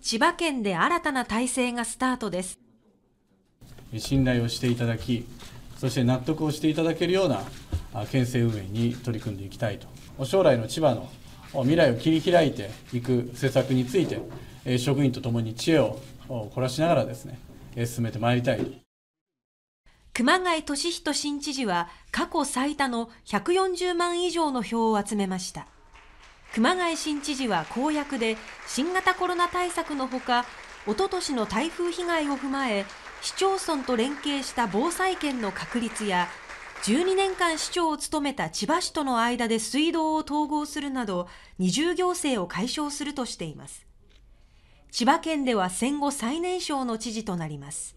千葉県で新たな体制がスタートです。 信頼をしていただき、そして納得をしていただけるような県政運営に取り組んでいきたいと。将来の千葉の未来を切り開いていく施策について、職員とともに知恵を凝らしながらですね、進めてまいりたい。 熊谷俊人新知事は過去最多の140万以上の票を集めました。熊谷新知事は公約で新型コロナ対策のほか、おととしの台風被害を踏まえ、市町村と連携した防災圏の確立や、12年間市長を務めた千葉市との間で水道を統合するなど、二重行政を解消するとしています。千葉県では戦後最年少の知事となります。